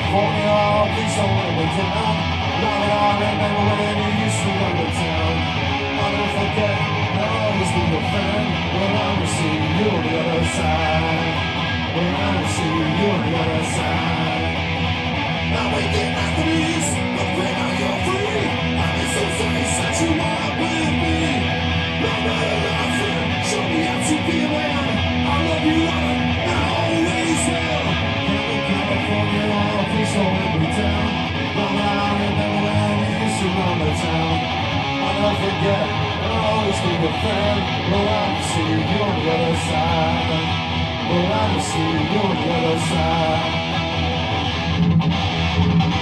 California, please don't let me down. Now that I remember when you used to run the town. I'll never forget, I'll always be your friend. When I will see you on the other side. When I will see you on the other side. Now we get back to these, but when now you're free. I'm in so sorry, set you up with me. No matter nothing, show me how to be a man. I love you, Lord, and I always will. California, please don't let me down. Now that I remember when you used to run the town. I'll never forget, I'll always be your friend. Well, I will see you on the other side. Well, I will see you on the other side.